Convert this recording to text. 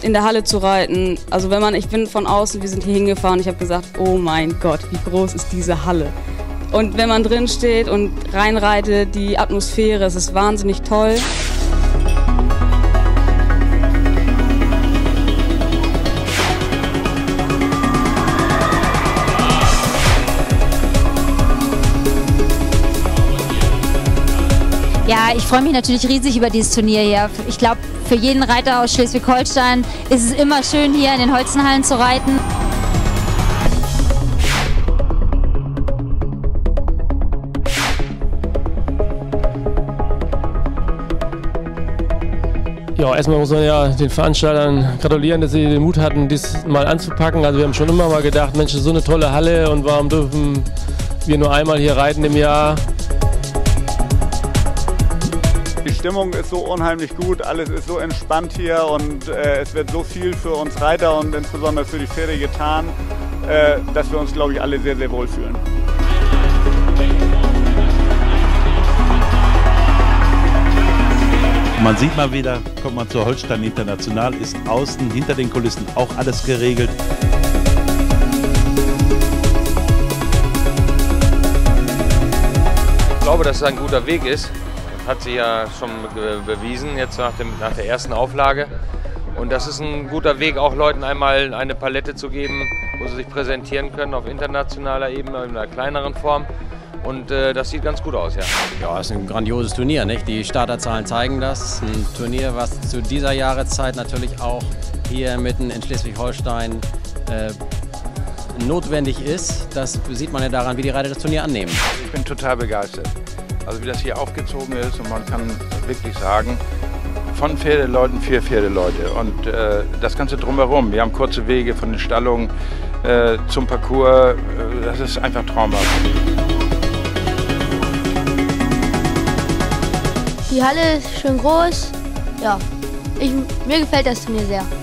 in der Halle zu reiten. Also ich bin von außen, wir sind hier hingefahren, ich habe gesagt, oh mein Gott, wie groß ist diese Halle. Und wenn man drin steht und reinreitet, die Atmosphäre, es ist wahnsinnig toll. Ja, ich freue mich natürlich riesig über dieses Turnier hier. Ich glaube, für jeden Reiter aus Schleswig-Holstein ist es immer schön, hier in den Holzenhallen zu reiten. Ja, erstmal muss man ja den Veranstaltern gratulieren, dass sie den Mut hatten, dies mal anzupacken. Also wir haben schon immer mal gedacht, Mensch, so eine tolle Halle und warum dürfen wir nur einmal hier reiten im Jahr? Die Stimmung ist so unheimlich gut, alles ist so entspannt hier und es wird so viel für uns Reiter und insbesondere für die Pferde getan, dass wir uns, glaube ich, alle sehr, sehr wohl fühlen. Man sieht mal wieder, kommt man zur Holstein International, ist außen hinter den Kulissen auch alles geregelt. Ich glaube, dass es ein guter Weg ist. Das hat sich ja schon bewiesen jetzt nach der ersten Auflage. Und das ist ein guter Weg, auch Leuten einmal eine Palette zu geben, wo sie sich präsentieren können auf internationaler Ebene in einer kleineren Form. Und das sieht ganz gut aus, ja. Ja, es ist ein grandioses Turnier, nicht? Die Starterzahlen zeigen das. Ein Turnier, was zu dieser Jahreszeit natürlich auch hier mitten in Schleswig-Holstein notwendig ist. Das sieht man ja daran, wie die Reiter das Turnier annehmen. Ich bin total begeistert. Also wie das hier aufgezogen ist und man kann wirklich sagen, von Pferdeleuten für Pferdeleute und das Ganze drumherum. Wir haben kurze Wege von den Stallungen zum Parcours, das ist einfach traumhaft. Die Halle ist schön groß. Ja, mir gefällt das Turnier sehr.